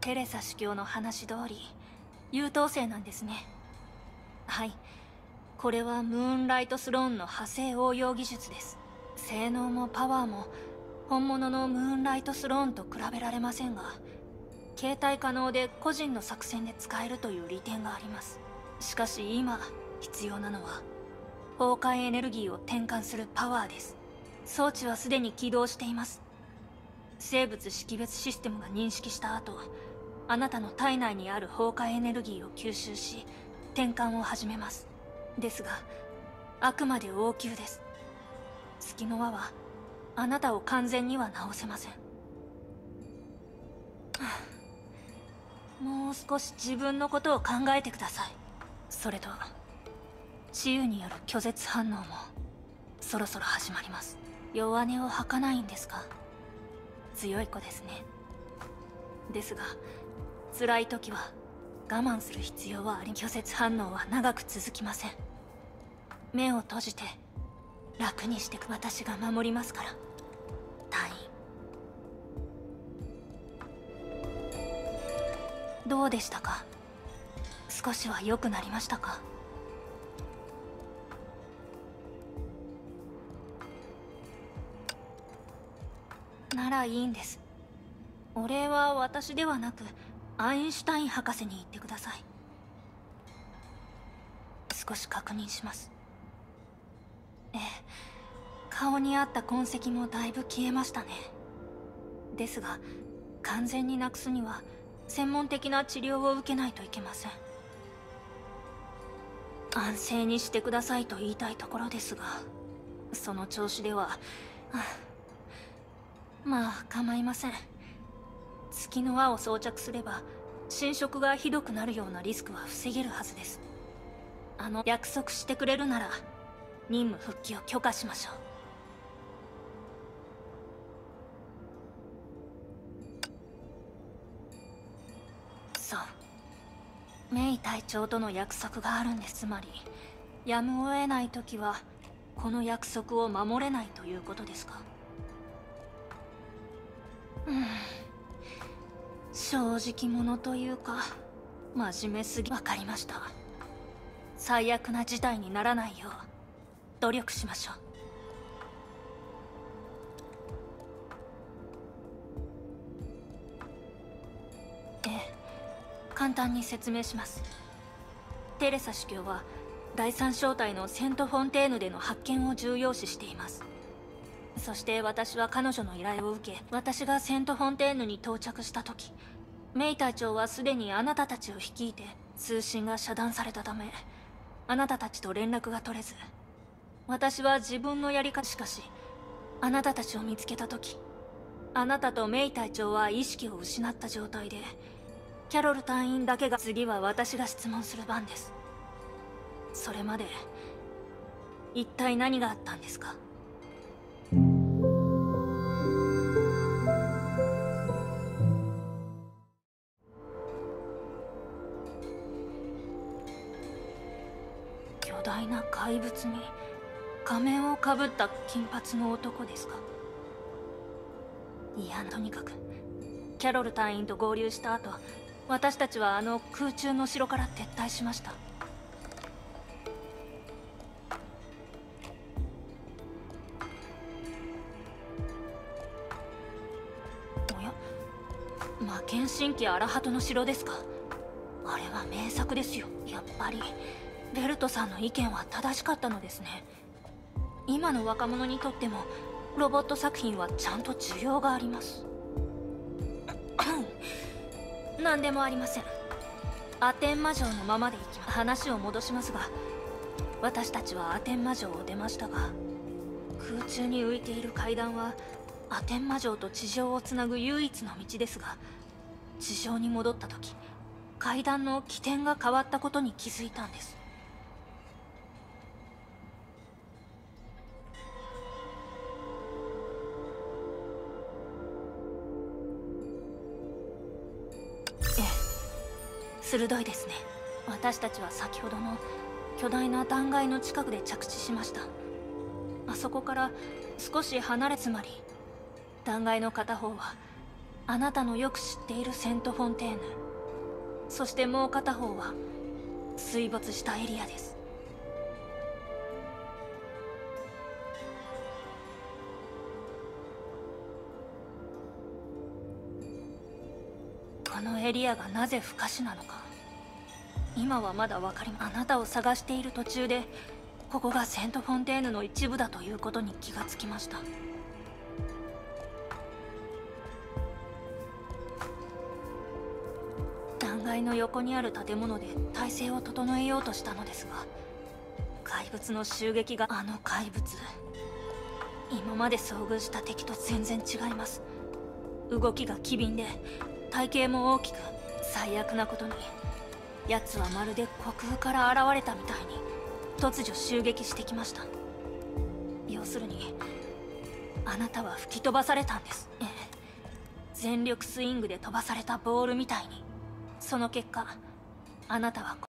テレサ司教の話通り優等生なんですね。はい、これはムーンライトスローンの派生応用技術です。性能もパワーも本物のムーンライトスローンと比べられませんが、携帯可能で個人の作戦で使えるという利点があります。しかし今必要なのは崩壊エネルギーを転換するパワーです。装置はすでに起動しています。生物識別システムが認識した後、あなたの体内にある崩壊エネルギーを吸収し転換を始めます。ですがあくまで応急です。月の輪はあなたを完全には治せません。もう少し自分のことを考えてください。それと治癒による拒絶反応もそろそろ始まります。弱音を吐かないんですか？強い子ですね。ですが辛い時は我慢する必要はあり、拒絶反応は長く続きません。目を閉じて楽にして私が守りますから、隊員。どうでしたか？少しは良くなりましたか？ならいいんです。お礼は私ではなくアインシュタイン博士に言ってください。少し確認します。ええ、顔にあった痕跡もだいぶ消えましたね。ですが完全になくすには専門的な治療を受けないといけません。安静にしてくださいと言いたいところですが、その調子ではまあ構いません。月の輪を装着すれば侵食がひどくなるようなリスクは防げるはずです。約束してくれるなら任務復帰を許可しましょう。そう、メイ隊長との約束があるんです。つまりやむを得ない時はこの約束を守れないということですか？正直者というか真面目すぎ。わかりました。最悪な事態にならないよう努力しましょう。ええ、簡単に説明します。テレサ司教は第三小隊のセント・フォンテーヌでの発見を重要視しています。そして私は彼女の依頼を受け、私がセント・フォンテーヌに到着した時、メイ隊長はすでにあなたたちを率いて通信が遮断されたため、あなたたちと連絡が取れず、私は自分のやり方。しかしあなたたちを見つけた時、あなたとメイ隊長は意識を失った状態で、キャロル隊員だけが。次は私が質問する番です。それまで一体何があったんですか？巨大な怪物に仮面をかぶった金髪の男ですか？いや、とにかくキャロル隊員と合流した後、私たちはあの空中の城から撤退しました。おや、魔剣神器アラハトの城ですか？あれは名作ですよ。やっぱりベルトさんの意見は正しかったのですね。今の若者にとってもロボット作品はちゃんと需要があります。何でもありません。アテン魔城のままで行きます。話を戻しますが、私たちはアテン魔城を出ましたが、空中に浮いている階段はアテン魔城と地上をつなぐ唯一の道ですが、地上に戻った時、階段の起点が変わったことに気づいたんです。鋭いですね。私たちは先ほどの巨大な断崖の近くで着地しました。あそこから少し離れ、つまり断崖の片方はあなたのよく知っているセント・フォンテーヌ、そしてもう片方は水没したエリアです。このエリアがなぜ不可視なのか、今はまだ分かりません。あなたを探している途中で、ここがセント・フォンテーヌの一部だということに気がつきました。断崖の横にある建物で体勢を整えようとしたのですが、怪物の襲撃が。あの怪物、今まで遭遇した敵と全然違います。動きが機敏で体型も大きく、最悪なことに奴はまるで虚空から現れたみたいに突如襲撃してきました。要するにあなたは吹き飛ばされたんです。ええ、全力スイングで飛ばされたボールみたいに。その結果、あなたは